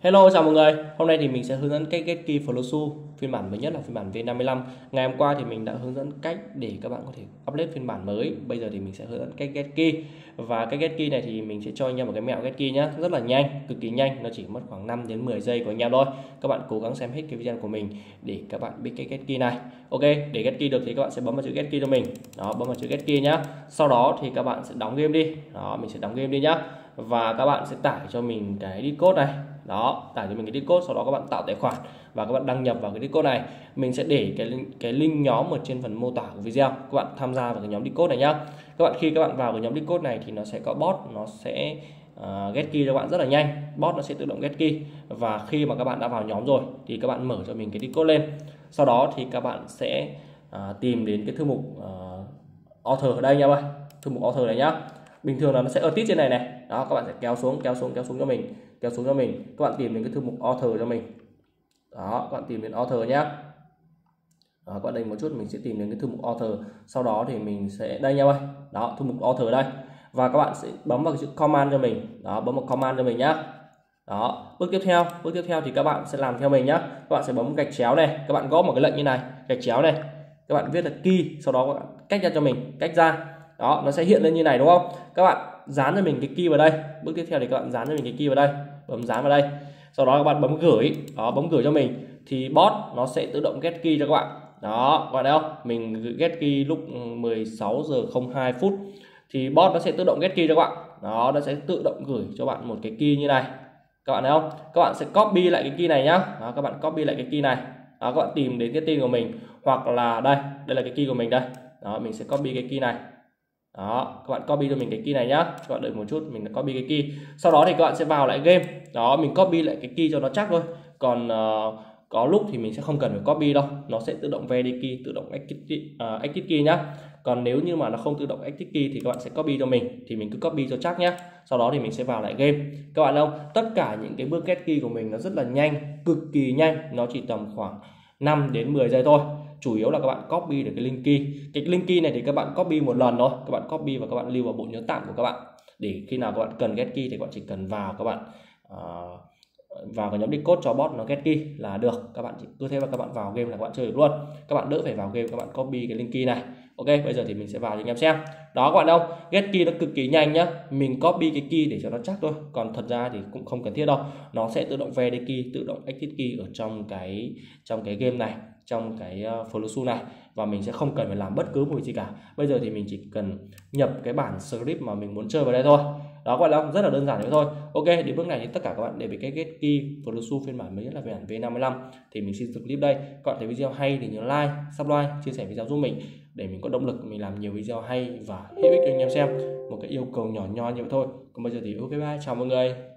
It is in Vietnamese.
Hello, chào mọi người. Hôm nay thì mình sẽ hướng dẫn cách get key Flowsu phiên bản mới nhất là phiên bản V55. Ngày hôm qua thì mình đã hướng dẫn cách để các bạn có thể update phiên bản mới. Bây giờ thì mình sẽ hướng dẫn cách get key. Và cách get key này thì mình sẽ cho anh em một cái mẹo get key nhé, rất là nhanh, cực kỳ nhanh, nó chỉ mất khoảng 5 đến 10 giây của anh em thôi. Các bạn cố gắng xem hết cái video của mình để các bạn biết cách get key này. Ok, để get key được thì các bạn sẽ bấm vào chữ get key cho mình. Đó, bấm vào chữ get key nhá. Sau đó thì các bạn sẽ đóng game đi. Đó, mình sẽ đóng game đi nhá. Và các bạn sẽ tải cho mình cái Discord này. Đó, tải cho mình cái Discord, sau đó các bạn tạo tài khoản và các bạn đăng nhập vào cái Discord này. Mình sẽ để cái link nhóm ở trên phần mô tả của video. Các bạn tham gia vào cái nhóm Discord này nhá. Khi các bạn vào cái nhóm Discord này thì nó sẽ có bot, nó sẽ get key cho các bạn rất là nhanh. Bot nó sẽ tự động get key. Và khi mà các bạn đã vào nhóm rồi thì các bạn mở cho mình cái Discord lên. Sau đó thì các bạn sẽ tìm đến cái thư mục author ở đây nha bạn. Thư mục author này nhá. Bình thường là nó sẽ ở tít trên này này. Đó, các bạn sẽ kéo xuống cho mình, các bạn tìm đến cái thư mục author cho mình. Đó, các bạn tìm đến author nhá. Đó, các bạn đây một chút, mình sẽ tìm đến cái thư mục author. Sau đó thì mình sẽ đây nha ơi. Đó, thư mục author đây. Và các bạn sẽ bấm vào cái chữ command cho mình. Đó, bấm vào command cho mình nhá. Đó, bước tiếp theo thì các bạn sẽ làm theo mình nhá. Các bạn sẽ bấm gạch chéo này, các bạn gõ một cái lệnh như này, gạch chéo này. Các bạn viết là key, sau đó các bạn cách ra cho mình, cách ra. Đó, nó sẽ hiện lên như này đúng không? Các bạn dán cho mình cái key vào đây. Bước tiếp theo thì các bạn dán cho mình cái key vào đây, bấm dán vào đây. Sau đó các bạn bấm gửi. Đó, bấm gửi cho mình thì bot nó sẽ tự động get key cho các bạn. Đó, các bạn thấy không? Mình get key lúc 16:02 thì bot nó sẽ tự động get key cho các bạn. Đó, nó sẽ tự động gửi cho bạn một cái key như này. Các bạn thấy không? Các bạn sẽ copy lại cái key này nhá. Đó, các bạn copy lại cái key này. Đó, các bạn tìm đến cái tên của mình hoặc là đây là cái key của mình đây. Đó, mình sẽ copy cái key này. Đó, các bạn copy cho mình cái key này nhá. Các bạn đợi một chút, mình đã copy cái key. Sau đó thì các bạn sẽ vào lại game. Đó, mình copy lại cái key cho nó chắc thôi. Còn có lúc thì mình sẽ không cần phải copy đâu, nó sẽ tự động verify key, tự động exit key nhá. Còn nếu như mà nó không tự động exit key thì các bạn sẽ copy cho mình, thì mình cứ copy cho chắc nhá. Sau đó thì mình sẽ vào lại game. Các bạn thấy không? Tất cả những cái bước get key của mình nó rất là nhanh, cực kỳ nhanh, nó chỉ tầm khoảng 5 đến 10 giây thôi. Chủ yếu là các bạn copy được cái link key. Cái link key này thì các bạn copy một lần thôi, các bạn copy và các bạn lưu vào bộ nhớ tạm của các bạn, để khi nào các bạn cần get key thì các bạn chỉ cần vào, các bạn vào cái nhóm Discord cho bot nó get key là được. Các bạn chỉ cứ thế mà các bạn vào game là các bạn chơi được luôn. Các bạn đỡ phải vào game, các bạn copy cái link key này. Ok, bây giờ thì mình sẽ vào cho anh em xem. Đó các bạn đâu, get key nó cực kỳ nhanh nhá. Mình copy cái key để cho nó chắc thôi, còn thật ra thì cũng không cần thiết đâu. Nó sẽ tự động verify key, tự động exit key ở trong cái game này, trong cái Flowsu này, và mình sẽ không cần phải làm bất cứ một gì cả. Bây giờ thì mình chỉ cần nhập cái bản script mà mình muốn chơi vào đây thôi. Đó gọi là rất là đơn giản thế thôi. Ok, đến bước này thì tất cả các bạn để về cái get key Flowsu phiên bản mới nhất là phiên bản V55 thì mình xin dừng clip đây. Các bạn thấy video hay thì nhớ like, subscribe, chia sẻ video giúp mình để mình có động lực mình làm nhiều video hay và hữu ích cho anh em xem. Một cái yêu cầu nhỏ nhoi như vậy thôi. Còn bây giờ thì ok, bye, chào mọi người.